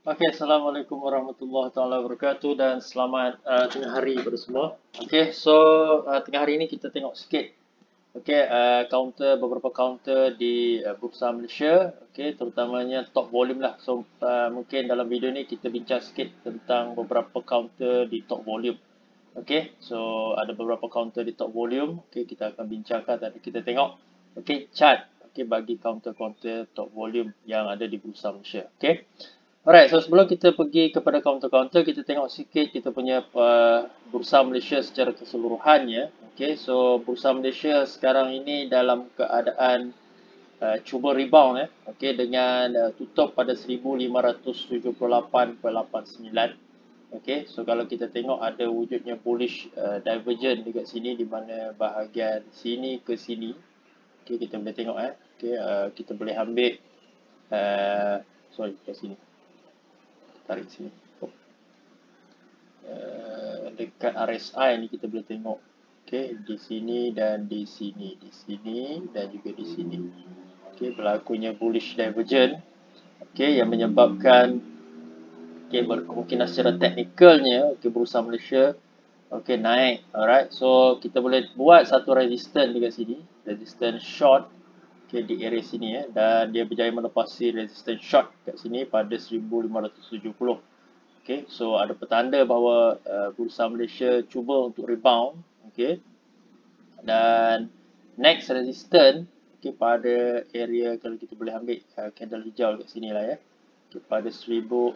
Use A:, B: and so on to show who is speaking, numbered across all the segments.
A: Okey, Assalamualaikum warahmatullahi taala wabarakatuh dan selamat tengah hari kepada semua. Okey, so tengah hari ini kita tengok sikit okey, beberapa counter di Bursa Malaysia, okey, terutamanya top volume lah. So mungkin dalam video ni kita bincang sikit tentang beberapa counter di top volume. Okey, so ada beberapa counter di top volume. Okey, kita akan bincangkan dan kita tengok okey chart okey bagi counter-counter top volume yang ada di Bursa Malaysia. Okey. Alright, so sebelum kita pergi kepada counter-counter, kita tengok sikit kita punya Bursa Malaysia secara keseluruhannya. Okay, so Bursa Malaysia sekarang ini dalam keadaan cuba rebound okay, dengan tutup pada 1578.89. Okay, so kalau kita tengok ada wujudnya bullish divergent dekat sini di mana bahagian sini ke sini. Okay, kita boleh tengok okay, kita boleh ambil sorry kat sini. Tarik sini. Dekat RSI ni kita boleh tengok. Okey, di sini dan di sini, di sini dan juga di sini. Okey, berlakunya bullish divergence. Okey, yang menyebabkan berkemungkinan secara teknikalnya Bursa Malaysia naik. Alright. So kita boleh buat satu resistance dekat sini, resistance short di area sini dan dia berjaya melepasi resistance short kat sini pada 1570. Okay, so ada petanda bahawa Bursa Malaysia cuba untuk rebound. Okay, dan next resistance pada area kalau kita boleh ambil candle hijau kat sini lah pada 1606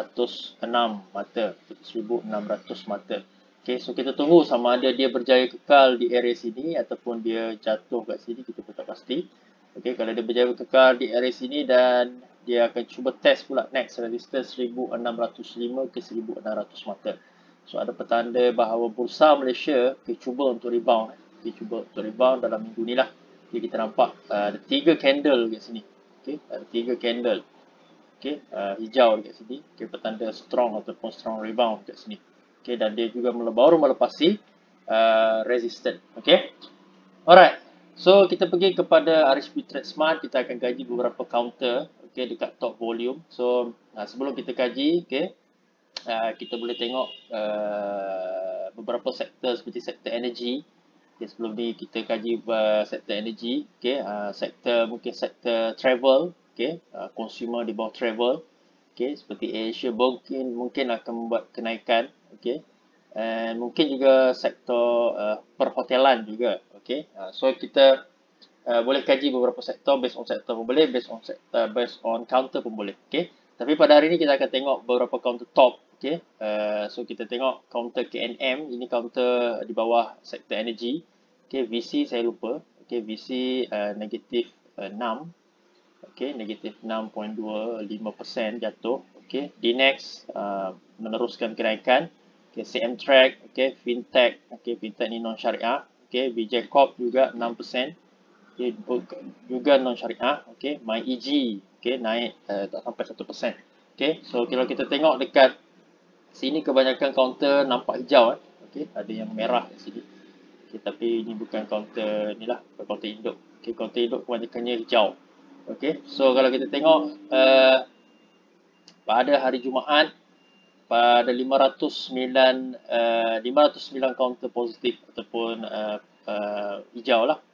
A: mata, 1600 mata. Okay, so kita tunggu sama ada dia berjaya kekal di area sini ataupun dia jatuh kat sini, kita pun tak pasti. Okay, kalau dia berjaya kekal di area sini dan dia akan cuba test pula next resistance 1605 ke 1600 mata. So ada petanda bahawa Bursa Malaysia cuba untuk rebound. Cuba untuk rebound dalam minggu ni lah. Jadi kita nampak ada 3 candle kat sini. Okay, ada 3 candle. Okay, hijau dekat sini. Okay, petanda strong ataupun strong rebound kat sini. Okay, dan dia juga baru melepasi resistance. Okay. Alright. So kita pergi kepada RHB Trade Smart, kita akan kaji beberapa counter dekat top volume. So sebelum kita kaji, kita boleh tengok beberapa sektor seperti sektor energi. Sebelum ni kita kaji sektor energi, sektor mungkin sektor travel, consumer di bawah travel, seperti Asia mungkin akan membuat kenaikan, and mungkin juga sektor perhotelan juga. So kita boleh kaji beberapa sektor, based on sektor pun boleh, based on counter pun boleh. Tapi pada hari ini kita akan tengok beberapa counter top. So kita tengok counter KNM, ini counter di bawah sektor energi. VC saya lupa. VC negatif 6. Negatif 6.25% jatuh. DNEX meneruskan kenaikan. CM Track, Fintech, Fintech ni non syariah. BJ Corp juga 6%. Juga non syariah. MyEG, naik tak sampai 1%. So kalau kita tengok dekat sini kebanyakan counter nampak hijau. Ada yang merah di sini. Tapi ini bukan counter ni lah, counter induk. Counter induk kebanyakannya hijau. So kalau kita tengok pada hari Jumaat pada 509 counter positif ataupun hijau lah.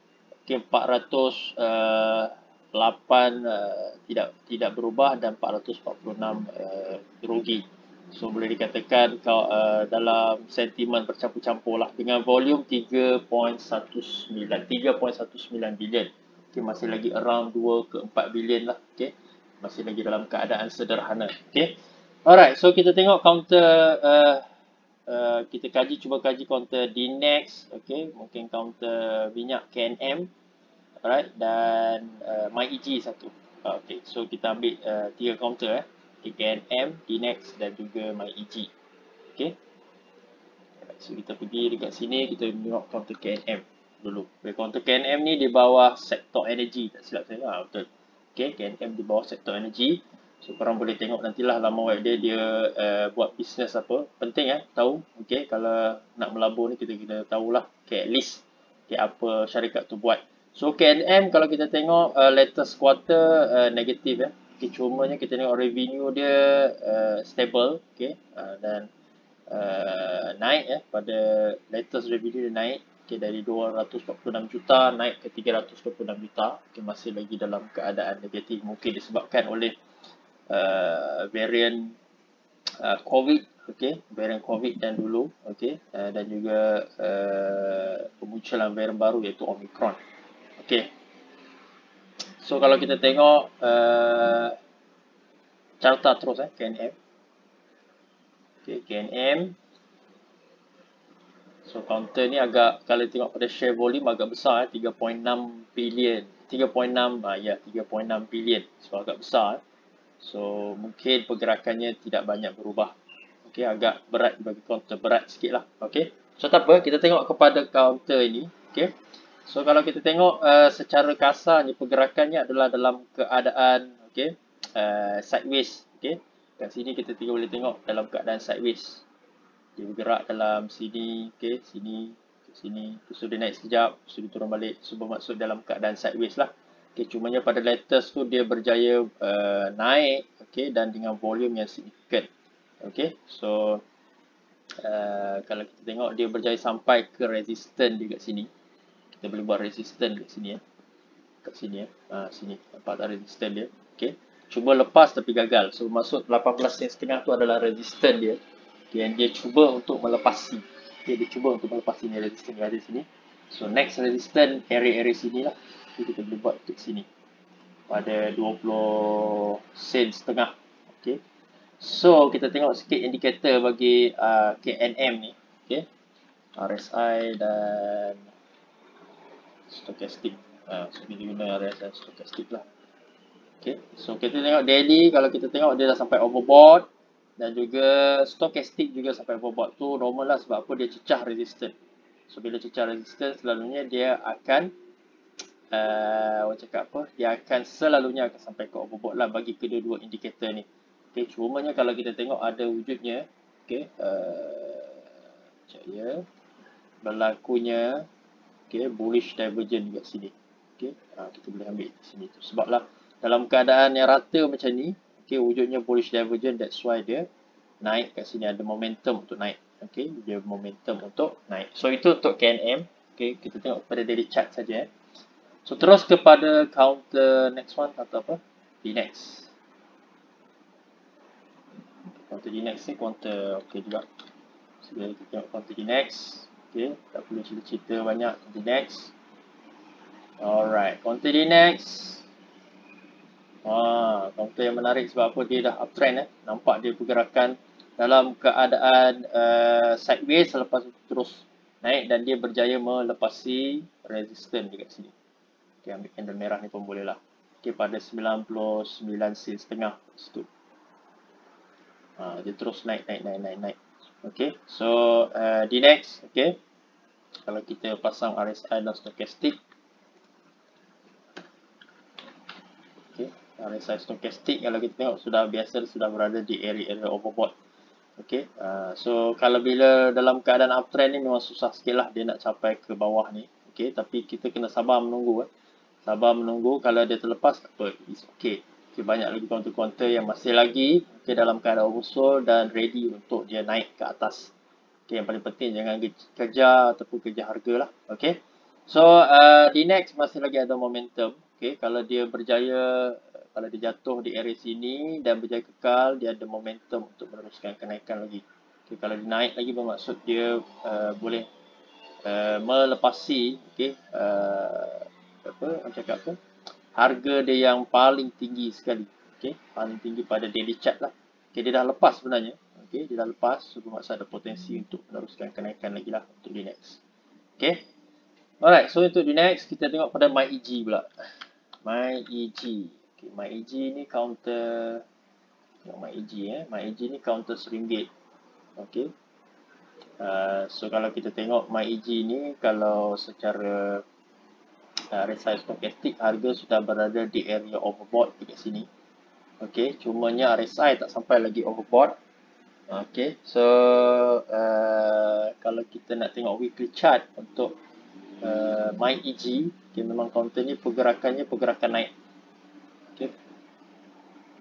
A: 408 tidak berubah dan 446 rugi. So boleh dikatakan dalam sentimen bercampur-campur lah dengan volume 3.19 bilion. Masih lagi around 2 ke 4 bilion lah. Masih lagi dalam keadaan sederhana. Alright, so kita tengok counter kita cuba kaji counter DNEX, mungkin counter minyak KNM, alright, dan MyEG satu. So kita ambil 3 counter KNM, DNEX dan juga MyEG. So kita pergi dekat sini, kita tengok counter KNM dulu. Counter KNM ni di bawah sektor energi, tak silap saya. Betul. KNM di bawah sektor energi. So korang boleh tengok nantilah laman web dia buat bisnes apa. Penting tahu. Kalau nak melabur ni kita kena tahulah at least apa syarikat tu buat. So KNM kalau kita tengok latest quarter negatif Okay, cumanya kita tengok revenue dia stable, okay, dan naik ya, pada latest revenue dia naik, okay, dari 246 juta naik ke 326 juta. Okay, masih lagi dalam keadaan negatif, mungkin disebabkan oleh varian COVID, okay, varian COVID dan dulu, okay, dan juga kemunculan varian baru iaitu Omicron. Okay, so kalau kita tengok carta terus KNM. Okay, KNM. So counter ni agak, kalau tengok pada share volume agak besar, 3.6 billion. 3.6 ya, 3.6 billion. So agak besar. So mungkin pergerakannya tidak banyak berubah. Okay, agak berat bagi counter, berat sikit lah. Okay, so tak apa, kita tengok kepada counter ini. Okay, so kalau kita tengok secara kasarnya pergerakannya adalah dalam keadaan sideways. Okay, kat sini kita boleh tengok dalam keadaan sideways. Dia bergerak dalam sini, okay, sini, ke sini. So dia naik sekejap, so dia turun balik. So bermaksud dalam keadaan sideways lah. Okay, cumanya pada latest tu dia berjaya naik, okay, dan dengan volume yang signifikan. Okay, so kalau kita tengok dia berjaya sampai ke resistance dia kat sini. Kita boleh buat resistance kat sini ya. Kat sini ya. Sini nampak tak resistance dia. Okay, cuba lepas tapi gagal. So maksud 18 sen setengah tu adalah resistance dia. Okay, yang dia cuba untuk melepasi. Okay, dia cuba untuk melepasi ni resistance yang ada sini. So next resistance area sini lah. Okay, kita boleh buat kat sini pada 20 sen setengah. Okay, so kita tengok sikit indikator bagi KNM ni. Okay, RSI dan stochastic. So kita guna RSI dan stochastic lah. Okay, so kita tengok daily, kalau kita tengok dia dah sampai overbought. Dan juga stochastic juga sampai overbought. Tu normal lah, sebab apa, dia cecah resistance. So bila cecah resistance, selalunya dia akan orang cakap apa, dia akan selalunya akan sampai ke overbought lah bagi kedua-dua indikator ni. Okay, cumanya kalau kita tengok ada wujudnya, okay, ya, berlakunya, okay, bullish divergence kat sini. Okay, kita boleh ambil di sini tu. Sebablah dalam keadaan yang rata macam ni, okay, wujudnya bullish divergence, that's why dia naik kat sini, ada momentum untuk naik. Okay, dia momentum untuk naik. So itu untuk KNM. Okay, kita tengok pada daily chart saja. So terus kepada counter next one atau apa? DNEX. Counter DNEX ni counter okay juga. So kita tengok counter DNEX. Okay, tak perlu cerita-cerita banyak counter DNEX. Alright, counter DNEX. Counter yang menarik sebab apa, dia dah uptrend. Nampak dia pergerakan dalam keadaan sideways, selepas itu terus naik dan dia berjaya melepasi resistance dekat sini. Okay, ambil candle merah ni pun boleh lah. Okay, pada 99 sen setengah situ. Dia terus naik. Okay, so DNEX, okay, kalau kita pasang RSI dan stochastic, RSI stochastic kalau kita tengok sudah biasa, sudah berada di area overbought. Okay, so kalau bila dalam keadaan uptrend ni memang susah sikit lah dia nak capai ke bawah ni. Okay, tapi kita kena sabar menunggu. Sabar menunggu, kalau dia terlepas tak apa, it's okay. Okay, banyak lagi counter-counter yang masih lagi dalam keadaan oversold dan ready untuk dia naik ke atas. Okay, yang paling penting jangan kejar ataupun kejar harga lah. Okay, so DNEX masih lagi ada momentum. Okay, kalau dia berjaya, kalau dia jatuh di area sini dan berjaya kekal, dia ada momentum untuk meneruskan kenaikan lagi. Okay, kalau dia naik lagi bermaksud dia boleh melepasi, okay, harga dia yang paling tinggi sekali. Okay, paling tinggi pada daily chart lah. Okay, dia dah lepas sebenarnya. Okay, dia dah lepas, so bermaksud ada potensi untuk meneruskan kenaikan lagi lah untuk DNEX. Okay, alright, so untuk DNEX kita tengok pada MyEG pula. MyEG. Okay, MyEG ni counter, MyEG ni counter RM1. Okay, so kalau kita tengok MyEG ni, kalau secara RSI stochastic, harga sudah berada di area overbought dekat sini. Okay, cumanya RSI tak sampai lagi overbought. Okay, so kalau kita nak tengok weekly chart untuk MyEG, okay, memang counter ni pergerakannya pergerakan naik. Okay,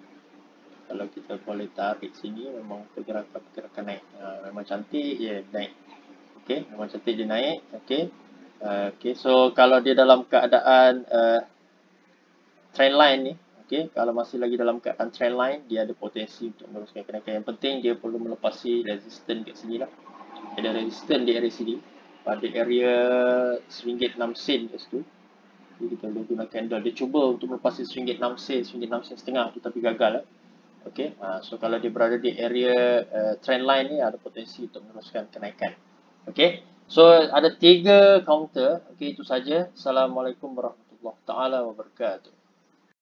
A: kita boleh tarik sini, memang pergerakan naik. Memang cantik dia naik. Okey, memang cantik dia naik. Okey. Okey, so kalau dia dalam keadaan trend line ni, okey, kalau masih lagi dalam keadaan trend line, dia ada potensi untuk meneruskan kenaikan. Yang penting dia perlu melepasi resistance kat sini lah. Ada resistance di area sini pada area RM1.06 kat situ. Jadi kita boleh guna candle. Dia cuba untuk melepasi RM1.06, RM1.06.5 tu, tapi gagal lah. Okay, so kalau dia berada di area trend line ni, ada potensi untuk meneruskan kenaikan. Okay, so ada 3 counter. Okay, itu saja. Assalamualaikum warahmatullahi wabarakatuh.